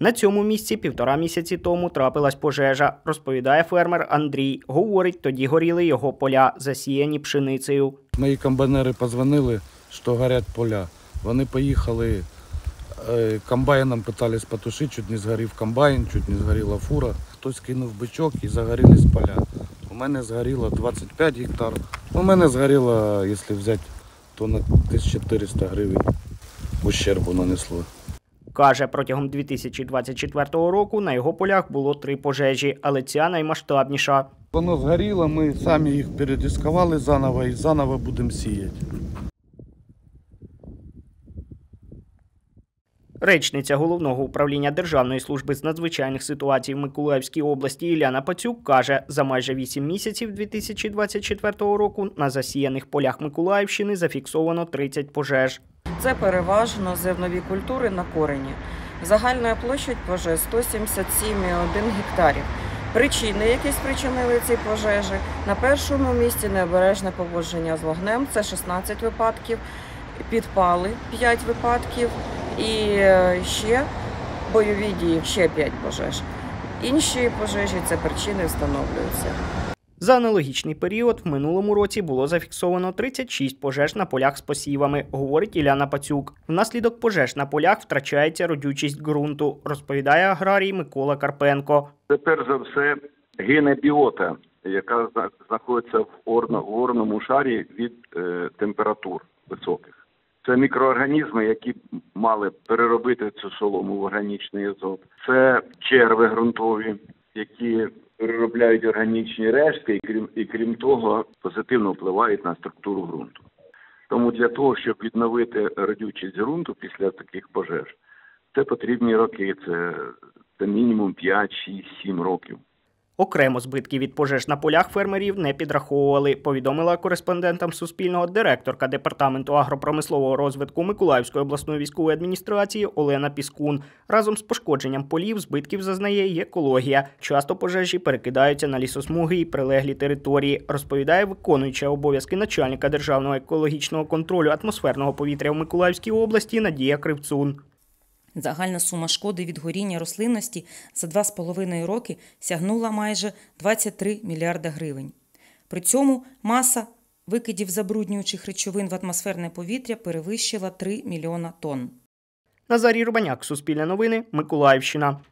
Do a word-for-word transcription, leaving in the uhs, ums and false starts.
На цьому місці півтора місяці тому трапилась пожежа, розповідає фермер Андрій. Говорить, тоді горіли його поля, засіяні пшеницею. Мої комбайнери подзвонили, що горять поля. Вони поїхали, комбайном намагались потушити, чуть не згорів комбайн, чуть не згоріла фура. Хтось кинув бичок і загорілись поля. У мене згоріло двадцять п'ять гектар. У мене згоріло, якщо взяти, то на тисячу чотириста гривень ущербу нанесло. Каже, протягом дві тисячі двадцять четвертого року на його полях було три пожежі, але ця наймасштабніша. Воно згоріло, ми самі їх передискували заново і заново будемо сіяти. Речниця Головного управління Державної служби з надзвичайних ситуацій в Миколаївській області Іляна Пацюк каже, за майже вісім місяців дві тисячі двадцять четвертого року на засіяних полях Миколаївщини зафіксовано тридцять пожеж. Це переважно зернові культури на корені. Загальна площа пожеж сто сімдесят сім цілих один гектарів. Причини, які спричинили ці пожежі, на першому місці необережне поводження з вогнем – це шістнадцять випадків, підпали – п'ять випадків і ще бойові дії – ще п'ять пожеж. Інші пожежі – це причини встановлюються. За аналогічний період в минулому році було зафіксовано тридцять шість пожеж на полях з посівами, говорить Іляна Пацюк. Внаслідок пожеж на полях втрачається родючість ґрунту, розповідає аграрій Микола Карпенко. Це перш за все гине біота, яка знаходиться в горному шарі від е, температур високих. Це мікроорганізми, які мали переробити цю солому в органічний азот. Це черви ґрунтові, які переробляють органічні рештки і крім, і крім того позитивно впливають на структуру ґрунту. Тому для того, щоб відновити родючість ґрунту після таких пожеж, це потрібні роки, це, це мінімум п'ять, шість, сім років. Окремо збитки від пожеж на полях фермерів не підраховували, повідомила кореспондентам Суспільного директорка Департаменту агропромислового розвитку Миколаївської обласної військової адміністрації Олена Піскун. Разом з пошкодженням полів збитків зазнає й екологія. Часто пожежі перекидаються на лісосмуги і прилеглі території, розповідає виконуюча обов'язки начальника Державного екологічного контролю атмосферного повітря в Миколаївській області Надія Кривцун. Загальна сума шкоди від горіння рослинності за два з половиною роки сягнула майже двадцять три мільярда гривень. При цьому маса викидів забруднюючих речовин в атмосферне повітря перевищила три мільйона тонн. Назарій Рубаняк, Суспільне новини, Миколаївщина.